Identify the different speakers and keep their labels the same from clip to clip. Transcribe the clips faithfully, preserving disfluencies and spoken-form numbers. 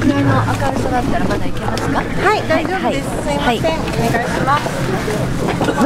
Speaker 1: くらいの明るさだったらまだいけますか？
Speaker 2: はい、大丈夫です。すいません、お願いします。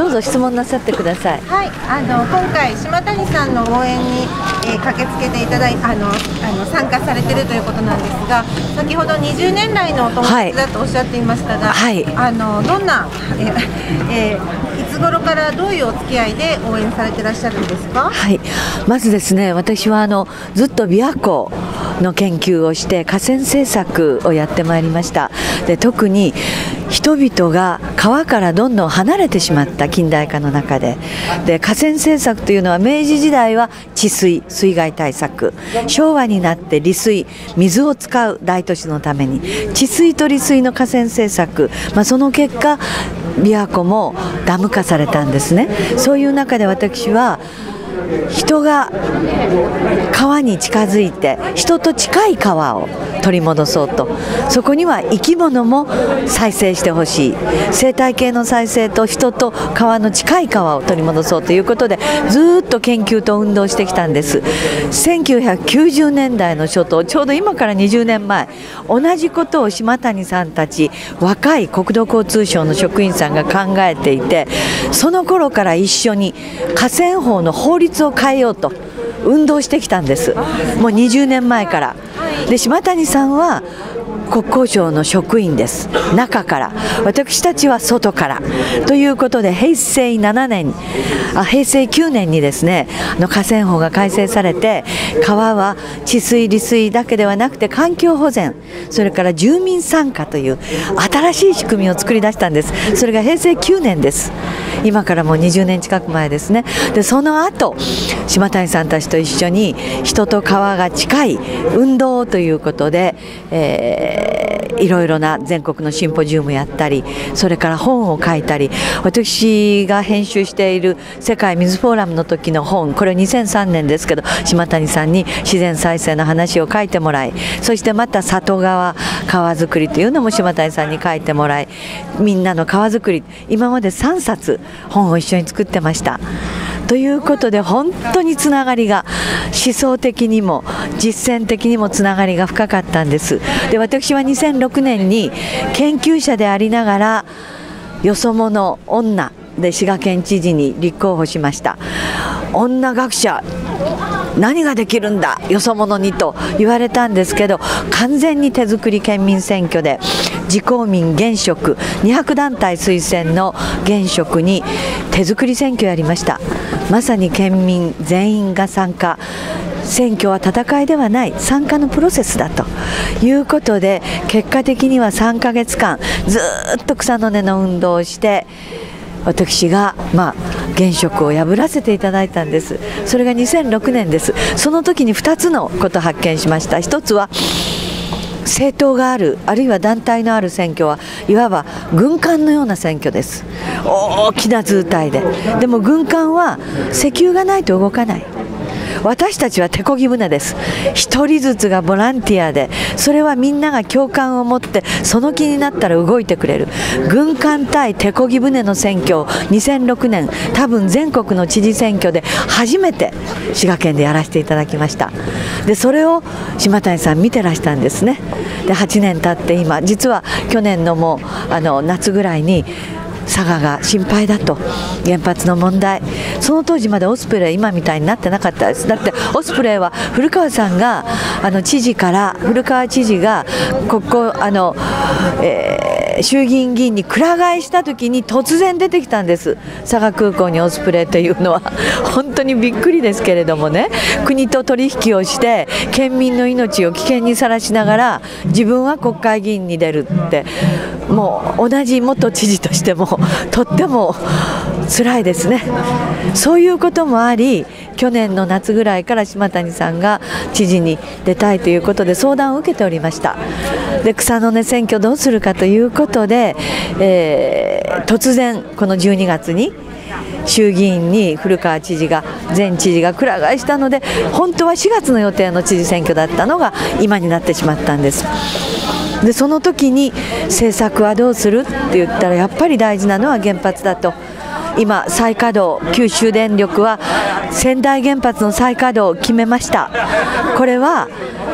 Speaker 1: どうぞ質問なさってください。
Speaker 2: はい、あの今回島谷さんの応援に、えー、駆けつけていただいあのあの参加されているということなんですが、先ほどにじゅうねん来のお友達だとおっしゃっていましたが、
Speaker 1: はい、
Speaker 2: あのどんな、えーえー、いつ頃からどういうお付き合いで応援されていらっしゃるんですか？
Speaker 1: はい、まずですね、私はあのずっと琵琶湖の研究をして河川政策をやってまいりました。で、特に人々が川からどんどん離れてしまった近代化の中で、で河川政策というのは明治時代は治水水害対策、昭和になって利水水を使う大都市のために治水と利水の河川政策、まあ、その結果琵琶湖もダム化されたんですね。そういう中で私は人が川に近づいて人と近い川を取り戻そうと、そこには生き物も再生してほしい、生態系の再生と人と川の近い川を取り戻そうということでずっと研究と運動してきたんです。せんきゅうひゃくきゅうじゅうねんだいの初頭、ちょうど今からにじゅうねんまえ、同じことを島谷さんたち若い国土交通省の職員さんが考えていて、その頃から一緒に河川法の法律を変えようと運動してきたんです。もうにじゅうねんまえから。で、島谷さんは国交省の職員です。中から、私たちは外からということで、平成ななねんあ平成きゅうねんにですね、あの河川法が改正されて、川は治水利水だけではなくて環境保全、それから住民参加という新しい仕組みを作り出したんです。それが平成きゅうねんです。今からもうにじゅうねん近く前ですね。で、その後島谷さんたちと一緒に人と川が近い運動ということで、えー、いろいろな全国のシンポジウムやったり、それから本を書いたり、私が編集している世界水フォーラムの時の本、これにせんさんねんですけど、島谷さんに自然再生の話を書いてもらい、そしてまた里川川づくりというのも島谷さんに書いてもらい、みんなの川づくり、今までさんさつ本を一緒に作ってました。ということで本当につながりが思想的にも実践的にもつながりが深かったんです。で、私はにせんろくねんに研究者でありながらよそ者女で滋賀県知事に立候補しました。女学者何ができるんだよそ者にと言われたんですけど、完全に手作り県民選挙で自公民現職にひゃくだんたい推薦の現職に手作り選挙やりました。まさに県民全員が参加、選挙は戦いではない参加のプロセスだということで、結果的にはさんかげつかんずっと草の根の運動をして、私がまあ現職を破らせていただいたんです。それがにせんろくねんです。その時にふたつのことを発見しました。ひとつは政党がある、あるいは団体のある選挙はいわば軍艦のような選挙です。大きな図体で、でも軍艦は石油がないと動かない。私たちは手漕ぎ船です。一人ずつがボランティアで、それはみんなが共感を持ってその気になったら動いてくれる。軍艦対手漕ぎ船の選挙をにせんろくねん、多分全国の知事選挙で初めて滋賀県でやらせていただきました。で、それを島谷さん見てらしたんですね。で、はちねん経って今、実は去年のもうあの夏ぐらいに佐賀が心配だと、原発の問題、その当時までオスプレイ今みたいになってなかったです。だってオスプレイは古川さんがあの知事から古川知事がここあの、えー、衆議院議員にくら替えした時に突然出てきたんです。佐賀空港にオスプレイというのは本当にびっくりですけれどもね、国と取引をして県民の命を危険にさらしながら自分は国会議員に出るって、もう同じ元知事としてもとっても辛いですね。そういうこともあり、去年の夏ぐらいから島谷さんが知事に出たいということで相談を受けておりました。で、草の根選挙どうするかということで、えー、突然このじゅうにがつに衆議院に古川知事が前知事がくら替えしたので、本当はしがつの予定の知事選挙だったのが今になってしまったんです。で、その時に政策はどうするって言ったら、やっぱり大事なのは原発だと。今再稼働、九州電力は川内原発の再稼働を決めました。これは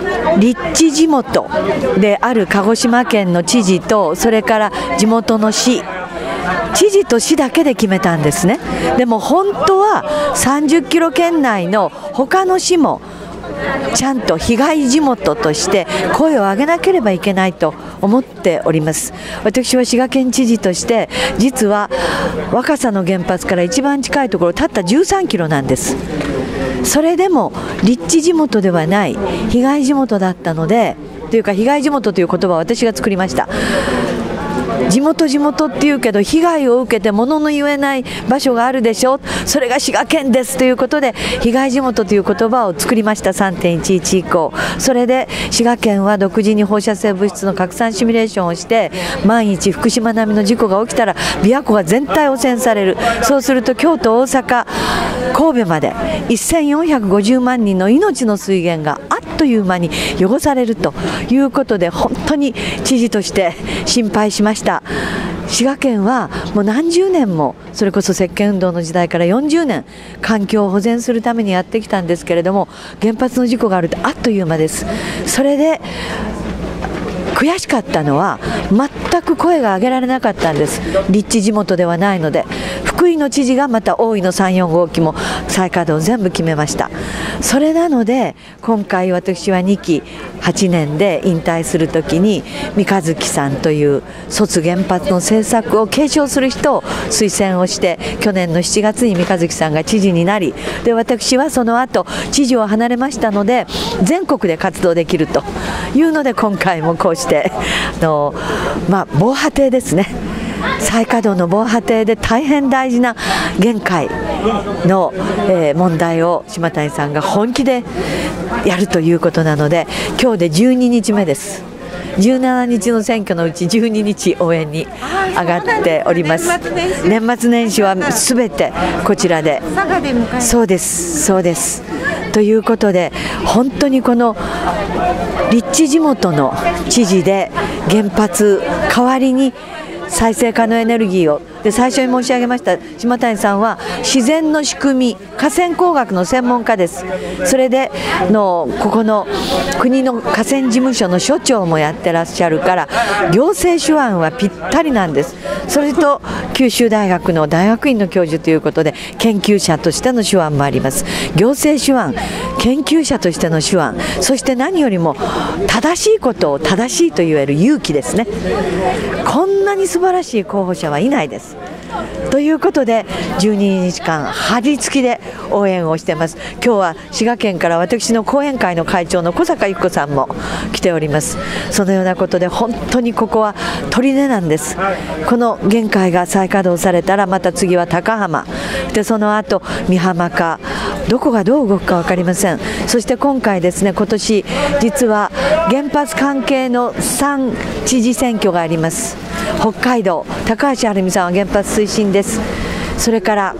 Speaker 1: 立地地元である鹿児島県の知事と、それから地元の市、知事と市だけで決めたんですね。でも本当はさんじゅっキロ圏内の他の市もちゃんと被害地元として声を上げなければいけないと思っております。私は滋賀県知事として、実は若狭の原発から一番近いところたったじゅうさんキロなんです。それでも立地地元ではない被害地元だったので、というか被害地元という言葉を私が作りました。地元地元っていうけど、被害を受けて物の言えない場所があるでしょ、それが滋賀県ですということで、被害地元という言葉を作りました。 さんてんいちいち 以降、それで滋賀県は独自に放射性物質の拡散シミュレーションをして、万一福島並みの事故が起きたら琵琶湖が全体汚染される。そうすると京都、大阪、神戸までせんよんひゃくごじゅうまんにんの命の水源があっという間に汚されるということで、本当に知事として心配しました。滋賀県はもう何十年も、それこそ石鹸運動の時代からよんじゅうねん環境を保全するためにやってきたんですけれども、原発の事故があるとあっという間です。それで悔しかったのは、全く声が上げられなかったんです。立地地元ではないので。福井の知事がまた大井のさん、よん号機も再稼働全部決めました。それなので今回私はにきはちねんで引退するときに、三日月さんという卒原発の政策を継承する人を推薦をして、去年のしちがつに三日月さんが知事になり、で私はその後知事を離れましたので、全国で活動できるというので、今回もこうしてあの、まあ、防波堤ですね、再稼働の防波堤で大変大事な限界の、えー、問題を島谷さんが本気でやるということなので、今日でじゅうににちめです。じゅうしちにちの選挙のうちじゅうににち応援に上がっております。年末年始はすべてこちらで。
Speaker 2: 佐賀で迎える。
Speaker 1: そうですそうです。ということで、本当にこの立地地元の知事で原発代わりに再生可能エネルギーをで、最初に申し上げました島谷さんは自然の仕組み、河川工学の専門家です。それでのここの国の河川事務所の所長もやってらっしゃるから、行政手腕はぴったりなんです。それと九州大学の大学院の教授ということで、研究者としての手腕もあります。行政手腕、研究者としての手腕、そして何よりも正しいことを正しいと言える勇気ですね。こんなに素晴らしい候補者はいないです。ということでじゅうににちかん張り付きで応援をしています。今日は滋賀県から私の後援会の会長の小坂由紀子さんも来ております。そのようなことで本当にここは砦なんです。この限界が再稼働されたら、また次は高浜で、その後美浜か、どこがどう動くか分かりません。そして今回ですね、今年実は原発関係のさん知事選挙があります。北海道、高橋晴美さんは原発推進です。それから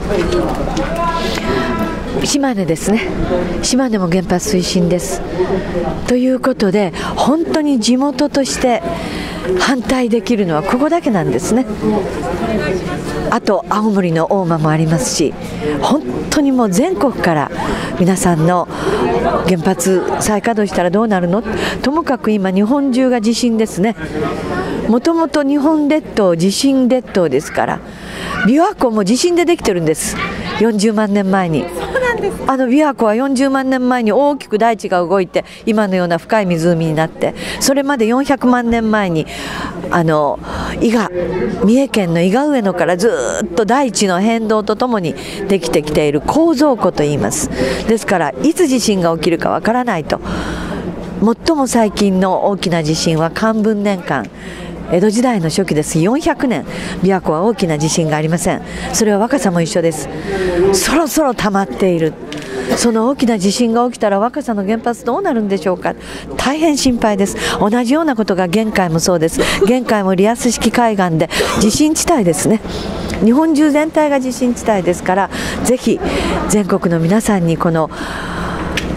Speaker 1: 島根ですね、島根も原発推進です。ということで、本当に地元として反対できるのはここだけなんですね。あと青森の大間もありますし、本当にもう全国から皆さんの原発再稼働したらどうなるの、ともかく今日本中が地震ですね。もともと日本列島地震列島ですから、琵琶湖も地震でできてるんです。よんじゅうまんねんまえに。あの琵琶湖はよんじゅうまんねんまえに大きく大地が動いて、今のような深い湖になって、それまでよんひゃくまんねんまえにあの伊賀、三重県の伊賀上野からずっと大地の変動とともにできてきている構造湖といいます。ですからいつ地震が起きるかわからないと。最も最近の大きな地震は漢文年間、江戸時代の初期です。よんひゃくねん琵琶湖は大きな地震がありません。それは若さも一緒です。そろそろ溜まっている。その大きな地震が起きたら若狭の原発どうなるんでしょうか。大変心配です。同じようなことが玄海もそうです。玄海もリアス式海岸で地震地帯ですね。日本中全体が地震地帯ですから、ぜひ全国の皆さんにこの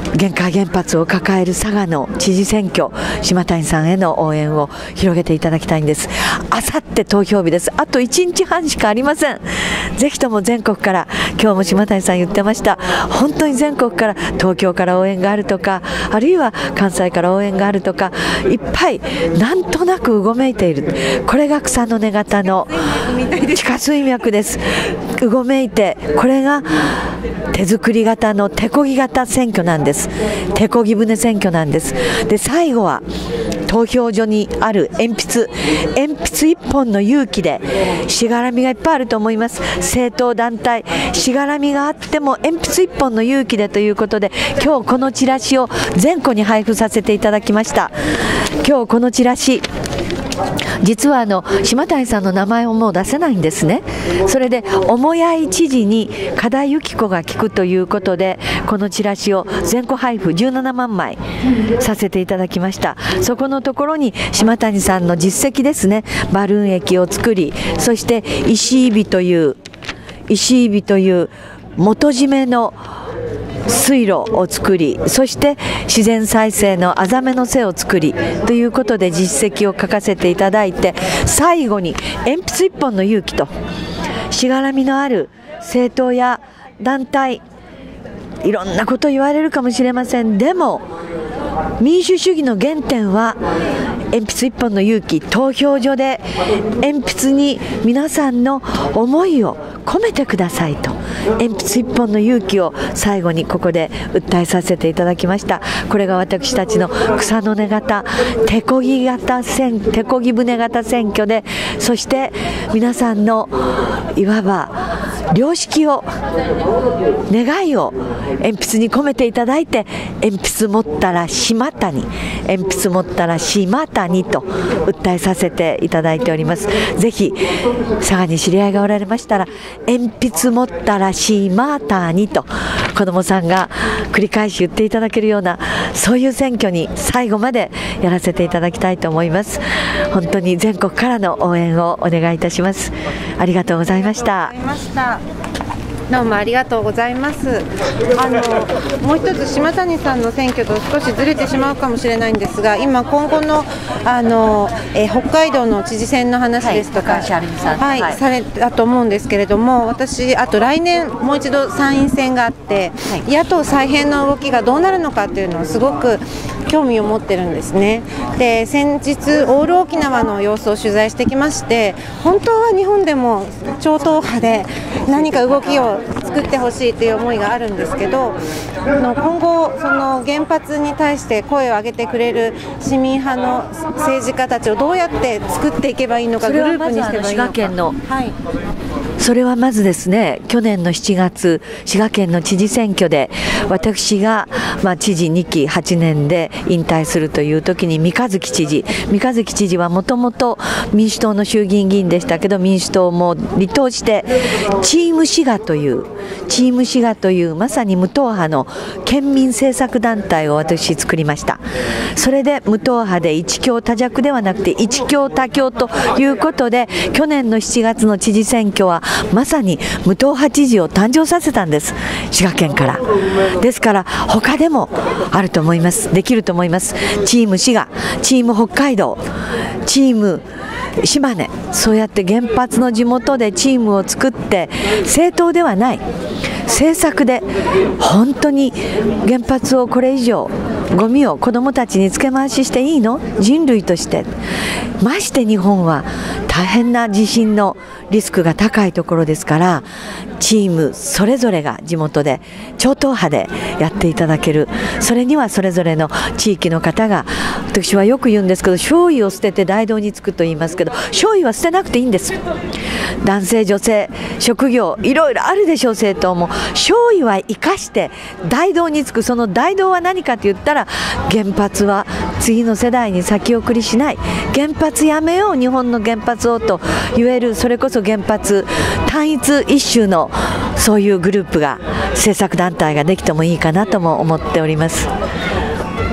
Speaker 1: 玄海原発を抱える佐賀の知事選挙、島谷さんへの応援を広げていただきたいんです。あさって投票日です。あといちにちはんしかありません。ぜひとも全国から、今日も島谷さん言ってました、本当に全国から、東京から応援があるとか、あるいは関西から応援があるとか、いっぱいなんとなくうごめいている。これが草の根型の地下水脈です。うごめいて、これが手作り型の手漕ぎ型選挙なんです。手漕ぎ船選挙なんです。で、最後は投票所にある鉛筆鉛筆一本の勇気で、しがらみがいっぱいあると思います。政党団体しがらみがあっても鉛筆一本の勇気でということで、今日このチラシを全戸に配布させていただきました。今日このチラシ、実はあの島谷さんの名前をもう出せないんですね。それで母屋井知事に加田由紀子が聞くということで、このチラシを全戸配布じゅうななまんまいさせていただきました。そこのところに島谷さんの実績ですね、バルーン液を作り、そして石井火という石井火という元締めの水路を作り、そして自然再生のあざめの背を作りということで実績を書かせていただいて、最後に鉛筆一本の勇気と、しがらみのある政党や団体、いろんなこと言われるかもしれません。でも民主主義の原点は鉛筆一本の勇気。投票所で鉛筆に皆さんの思いを込めてくださいと、鉛筆一本の勇気を最後にここで訴えさせていただきました。これが私たちの草の根型手漕ぎ型選手漕ぎ船型選挙で、そして皆さんのいわば良識を、願いを鉛筆に込めていただいて、鉛筆持ったら島谷、鉛筆持ったら島谷と訴えさせていただいております。ぜひ佐賀に知り合いがおられましたら、鉛筆持ったら島谷と子どもさんが繰り返し言っていただけるような、そういう選挙に最後までやらせていただきたいと思います。本当に全国からの応援をお願いいたします。ありがとうございました。
Speaker 2: どうもありがとうございます。あのもう一つ、島谷さんの選挙と少しずれてしまうかもしれないんですが、今今後のあの、えー、北海道の知事選の話ですとか、はい、はいはい、されたと思うんですけれども、私あと来年もう一度参院選があって、はい、野党再編の動きがどうなるのかっていうのをすごく興味を持ってるんですね。で、先日オール沖縄の様子を取材してきまして、本当は日本でも超党派で何か動きを作ってほしいという思いがあるんですけど、今後その原発に対して声を上げてくれる市民派の政治家たちをどうやって作っていけばいいのか、グループにしてばいいのか。
Speaker 1: 滋賀県の、
Speaker 2: はい、
Speaker 1: それはまずですね、去年のしちがつ滋賀県の知事選挙で私が、まあ、知事にきはちねんで引退するという時に、三日月知事三日月知事はもともと民主党の衆議院議員でしたけど、民主党も離党してチーム滋賀というチーム滋賀というまさに無党派の県民政策団体を私作りました。それで無党派で一強多弱ではなくて一強多強ということで、去年のしちがつの知事選挙はまさに無党派知事を誕生させたんです、滋賀県から。ですから他でもあると思います、できると思います。チーム滋賀、チーム北海道、チーム島根、そうやって原発の地元でチームを作って、政党ではない政策で本当に原発をこれ以上ゴミを子どもたちにつけ回ししていいの？人類として。まして日本は大変な地震のリスクが高いところですから、チームそれぞれが地元で超党派でやっていただける。それにはそれぞれの地域の方が、私はよく言うんですけど、少尉を捨てて大道につくと言いますけど、少尉は捨てなくていいんです。男性女性職業いろいろあるでしょう、政党も。少尉は生かして大道につく。その大道は何かと言ったら、原発は次の世代に先送りしない、原発やめよう日本の原発をと言える、それこそ原発単一一州のそういうグループが、政策団体ができてもいいかなとも思っております。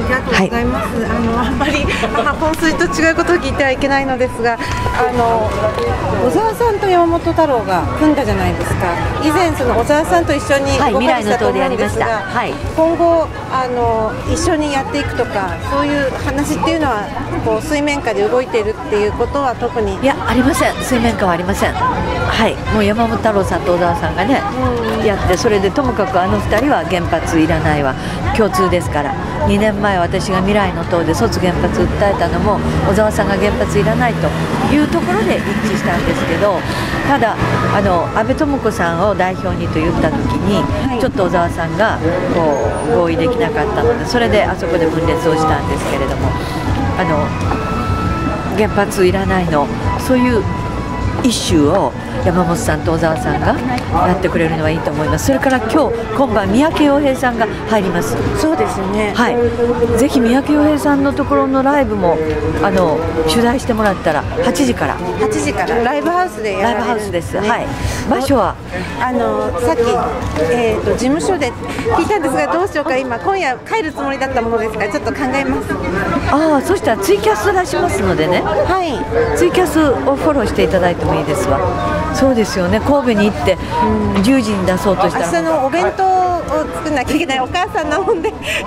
Speaker 2: りがとうございます。はい、あのあんまり本筋と違うことを聞いてはいけないのですが、あの小沢さんと山本太郎が組んだじゃないですか。以前その小沢さんと一緒に動かしたと思うんですが、はい、今後あの一緒にやっていくとかそういう話っていうのはこう水面下で動いているっていうことは特に
Speaker 1: いやありません。水面下はありません。はい、もう山本太郎さんと小沢さんがね、うん、やって、それでともかくあのふたりは原発いらないは共通ですから。にねんまえ私が未来の党で卒原発訴えたのも小沢さんが原発いらないというところで一致したんですけど、ただあの安倍智子さんを代表にと言った時に、はい、ちょっと小沢さんがこう合意できなかったので、それであそこで分裂をしたんですけれども、あの原発いらないのそういうイシューを山本さんと小沢さんがやってくれるのはいいと思います。それから今日今晩三宅洋平さんが入ります。
Speaker 2: そうですね、
Speaker 1: はい、ぜひ三宅洋平さんのところのライブもあの取材してもらったらはちじから
Speaker 2: はちじからライブハウスでやられるんですね。
Speaker 1: ライブハウスです。はい、場所は
Speaker 2: あのさっき、えー、と事務所で聞いたんですが、どうしようか今今夜帰るつもりだったものですからちょっと考えます。
Speaker 1: ああ、そしたらツイキャス出しますのでね、
Speaker 2: はい、
Speaker 1: ツイキャスをフォローしていただいてもいいですわ。そうですよね、神戸に行ってじゅうじに出そうとしたら
Speaker 2: 明日のお弁当を作んなきゃいけないお母さんなもんで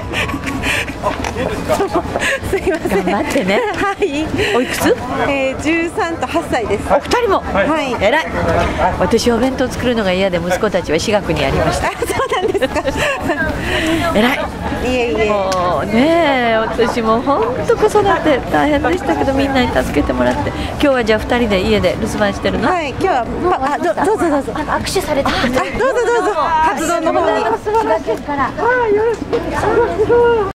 Speaker 2: すいません、
Speaker 1: 頑張ってね。
Speaker 2: はい、
Speaker 1: おいくつ？
Speaker 2: えー、じゅうさんとはっさいです。
Speaker 1: お二人も、
Speaker 2: はい、
Speaker 1: 偉い。私お弁当作るのが嫌で息子たちは私学にやりました。
Speaker 2: そうなんですか。
Speaker 1: 偉い。
Speaker 2: いえいえ。
Speaker 1: もうねえ、私も本当子育て大変でしたけどみんなに助けてもらって、今日はじゃあふたりで家で留守番してるの？
Speaker 2: はい、今日はパあどどうぞどうぞ
Speaker 1: 握手されてるんで、
Speaker 2: どうぞどうぞ活動の方に。
Speaker 1: 滋賀県から。あ、よろしく。